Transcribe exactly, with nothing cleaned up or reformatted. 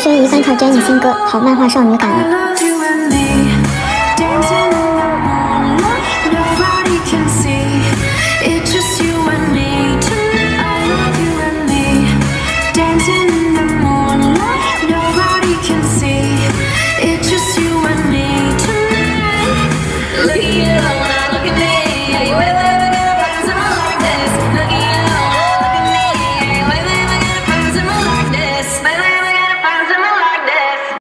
宣仪翻跳 Jennie 新歌，好漫画少女感啊！